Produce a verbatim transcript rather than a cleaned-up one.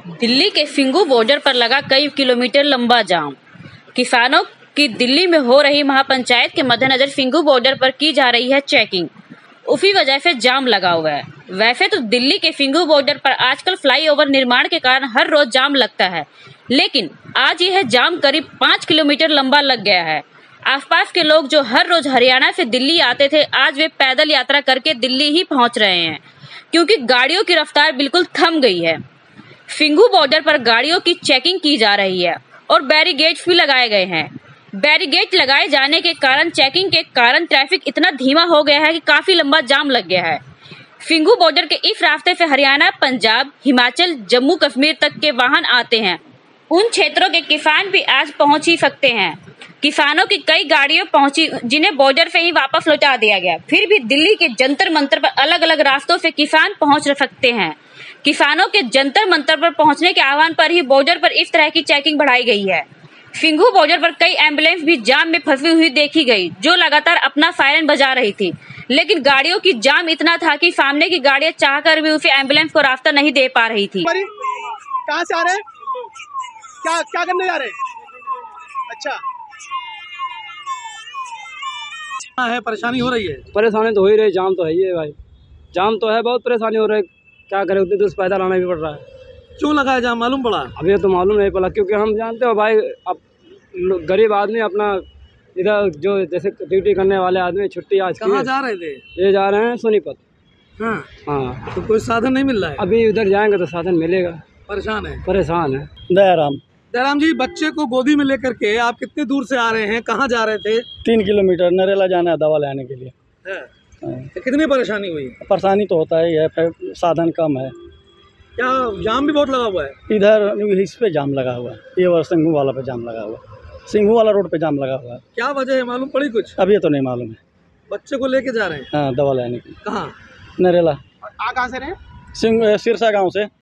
दिल्ली के फिंगू बॉर्डर पर लगा कई किलोमीटर लंबा जाम। किसानों की दिल्ली में हो रही महापंचायत के मद्देनजर फिंगू बॉर्डर पर की जा रही है चेकिंग। उसी वजह से जाम लगा हुआ है। वैसे तो दिल्ली के फिंगू बॉर्डर पर आजकल फ्लाईओवर निर्माण के कारण हर रोज जाम लगता है, लेकिन आज यह जाम करीब पाँच किलोमीटर लंबा लग गया है। आसपास के लोग जो हर रोज हरियाणा से दिल्ली आते थे, आज वे पैदल यात्रा करके दिल्ली ही पहुंच रहे हैं, क्योंकि गाड़ियों की रफ्तार बिल्कुल थम गई है। फिंगू बॉर्डर पर गाड़ियों की चेकिंग की जा रही है और बैरिकेड्स भी लगाए गए हैं। बैरिकेड लगाए जाने के कारण चेकिंग के कारण ट्रैफिक इतना धीमा हो गया है कि काफी लंबा जाम लग गया है। फिंगू बॉर्डर के इस रास्ते से हरियाणा, पंजाब, हिमाचल, जम्मू कश्मीर तक के वाहन आते हैं। उन क्षेत्रों के किसान भी आज पहुंच ही सकते हैं। किसानों की कई गाड़ियां पहुंची, जिन्हें बॉर्डर से ही वापस लौटा दिया गया। फिर भी दिल्ली के जंतर मंतर पर अलग अलग रास्तों से किसान पहुंच सकते हैं। किसानों के जंतर मंतर पर पहुंचने के आह्वान पर ही बॉर्डर पर इस तरह की चेकिंग बढ़ाई गई है। फिंगू बॉर्डर पर कई एम्बुलेंस भी जाम में फंसी हुई देखी गई, जो लगातार अपना सायरन बजा रही थी, लेकिन गाड़ियों की जाम इतना था कि सामने की गाड़ियां चाहकर भी उसे एम्बुलेंस को रास्ता नहीं दे पा रही थी। कहाँ से आ रहे हैं? क्या क्या करने जा रहे हैं? अच्छा, है परेशानी हो रही है? परेशानी तो हो ही रही, जाम तो है ही है भाई। जाम तो है, बहुत परेशानी हो रही है। क्या करें, उतनी दूर पैदल आना भी पड़ रहा है। क्यों लगा है जाम, मालूम पड़ा? अभी तो मालूम नहीं पड़ा, क्योंकि हम जानते हो भाई, अब गरीब आदमी अपना इधर जो जैसे ड्यूटी करने वाले आदमी छुट्टी आज कहाँ जा रहे थे? ये जा रहे हैं सोनीपत। हाँ हाँ, तो कोई साधन नहीं मिल रहा है? अभी उधर जाएंगे तो साधन मिलेगा। परेशान है? परेशान है। दयाराम दयाराम जी, बच्चे को गोदी में लेकर के आप कितनी दूर से आ रहे हैं, कहाँ जा रहे थे? तीन किलोमीटर नरेला जाना है दवा लेने के लिए। है। तो कितनी परेशानी हुई? परेशानी तो होता ही है, साधन कम है। क्या जाम भी बहुत लगा हुआ है? इधर इस पे जाम लगा हुआ है, ये और सिंघू वाला पे जाम लगा हुआ है। सिंघू वाला रोड पे जाम लगा हुआ है। क्या वजह है, मालूम पड़ी कुछ? अभी तो नहीं मालूम है। बच्चे को लेके जा रहे हैं? हाँ, दवा लेने की। कहाँ? नरेला। आ कहाँ से रहे? सिंह सिरसा गांव से।